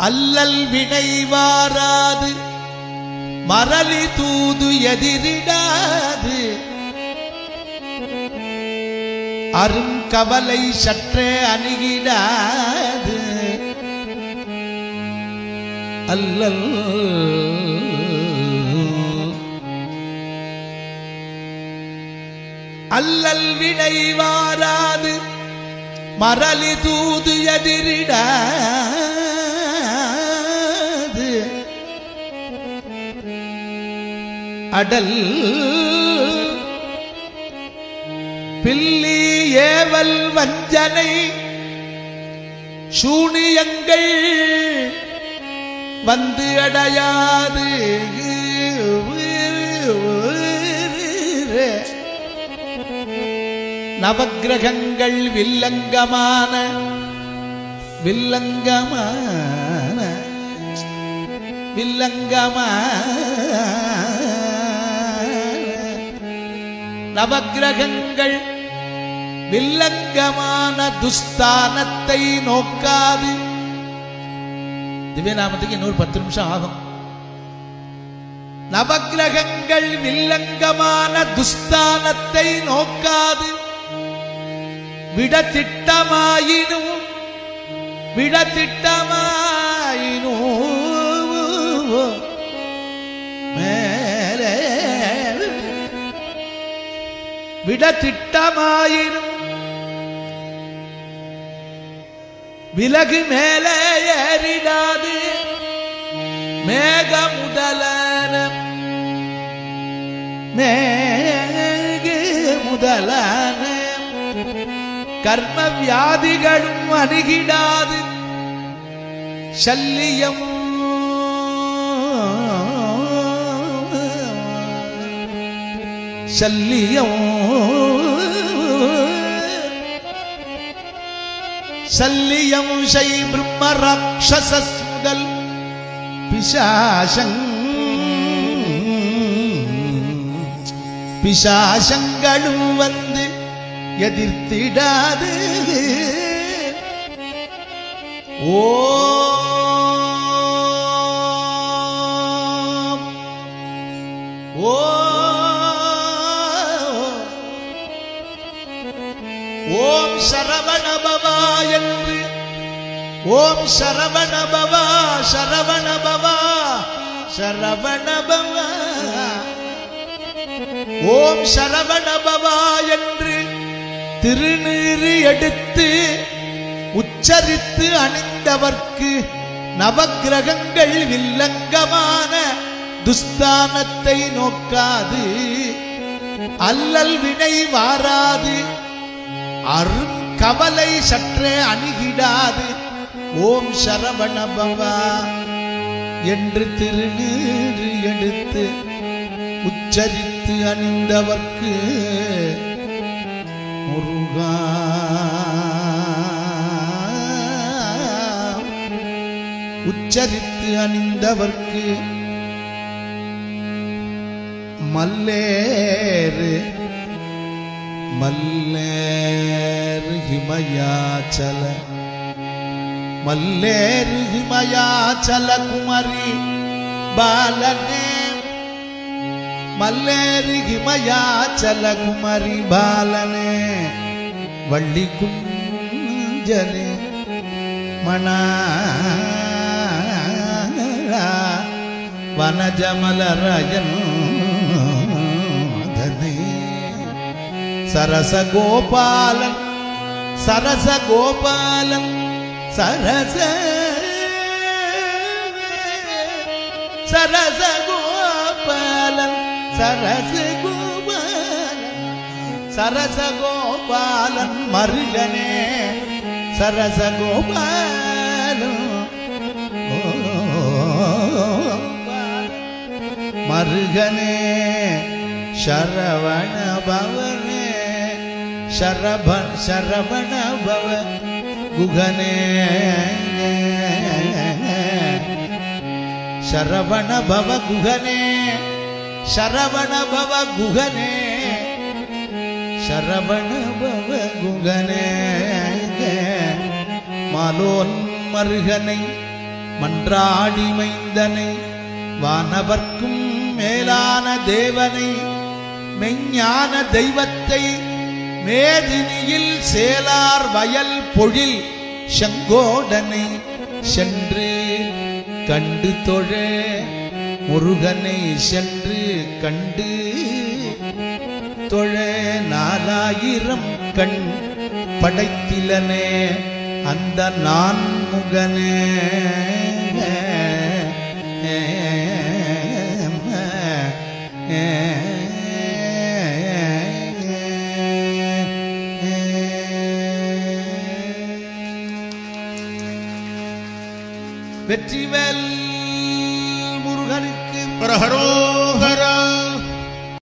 அல்லல் வினை வாராது மரளி தூது எதிரிடாது அருங்கவலை சற்றே அணுகிடாது அல்லல் அல்லல் வினை வாராது மரளி தூது எதிரிடாது அடல் பில்லி ஏவல் வஞ்சனை சூனியங்கள் வந்து அடையாது நவக்கிரகங்கள் வில்லங்கமான நவக்கிரகங்கள் வில்லங்கமான துஸ்தானத்தை நோக்காது. திவ்யநாமத்துக்கு இன்னொரு 10 நிமிஷம் ஆகும். நவக்கிரகங்கள் வில்லங்கமான துஸ்தானத்தை நோக்காது விடத்திட்டமாயினும் மேலே விடத்திட்டமாயினும் விலகு மேலே ஏறிடாது மேக முதலான கர்ம வியாதிகளும் அணுகிடாது சல்லியம் சல்லியம் சை பிரம்ம ராட்சசஸ் முதல் பிசாசங்களும் வந்து எதிர்த்திடாது. ஓம் சரவணபவா என்று ஓம் சரவணபவா சரவணபவா சரவணபவா ஓம் சரவணபவா என்று திருநீறு எடுத்து உச்சரித்து அணிந்தவர்க்கு நவக்கிரகங்கள் வில்லங்கமான துஸ்தானத்தை நோக்காது அல்லல் வினை வாராது அருங்கவலை சற்றே அணுகிடாது. ஓம் சரவணபவா என்று திருநீறு எடுத்து உச்சரித்து அணிந்தவர்க்கு முருகா உச்சரித்து அணிந்தவர்க்கு மல்லேறு ஹிமயாச்சல மல்லேறு ஹிமயாச்சல குமரி பாலனே மல்லேறு ஹிமயாச்சல குமரி பாலனே வள்ளி குஞ்சனே மணா வனஜமலரயன் சரசகோபாலன் சரசகோபாலன் சரசகோபாலன் சரசகோபாலன் மருகனே சரசகோபாலன் மருகனே சரவண பவனே சரவண பவ குகனே சரவண பவ குகனே சரவண பவ குகனே சரவண பவ குகனே மாலோன் மருகனை மன்றாடி மைந்தனை வானவர்க்கும் மேலான தேவனை மெஞ்ஞான தெய்வத்தை மேதினியில் சேலார் வயல் பொழில் செங்கோடனை சென்று கண்டு தொழ முருகனை சென்று கண்டு தொழ 4000 கண் படைத்திலனே அந்த நான்முகனே வெற்றிவேல் முருகனுக்கு பிரஹரோ